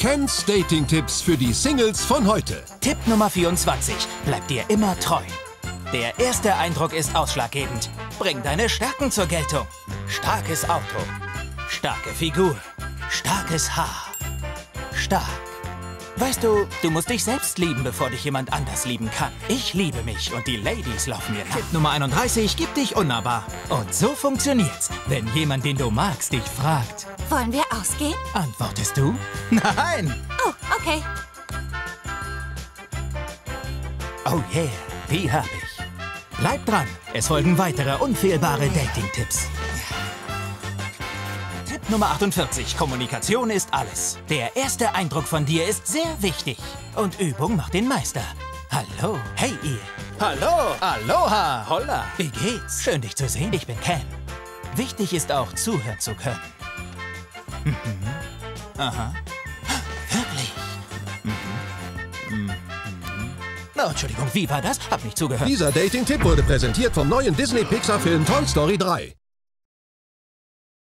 Kens Dating-Tipps für die Singles von heute. Tipp Nummer 24. Bleib dir immer treu. Der erste Eindruck ist ausschlaggebend. Bring deine Stärken zur Geltung. Starkes Auto. Starke Figur. Starkes Haar. Stark. Weißt du, du musst dich selbst lieben, bevor dich jemand anders lieben kann. Ich liebe mich und die Ladies laufen mir nach. Tipp Nummer 31. Gib dich unnahbar. Und so funktioniert's, wenn jemand, den du magst, dich fragt. Wollen wir ausgehen? Antwortest du? Nein! Oh, okay. Oh yeah, die hab ich. Bleib dran, es folgen weitere unfehlbare Dating-Tipps. Tipp Nummer 48. Kommunikation ist alles. Der erste Eindruck von dir ist sehr wichtig. Und Übung macht den Meister. Hallo, hey ihr. Hallo, aloha, holla. Wie geht's? Schön dich zu sehen. Ich bin Ken. Wichtig ist auch, zuhören zu können. Mhm. Aha. Wirklich? Mhm. Oh, Entschuldigung, wie war das? Hab nicht zugehört. Dieser Dating-Tipp wurde präsentiert vom neuen Disney-Pixar-Film Toy Story 3.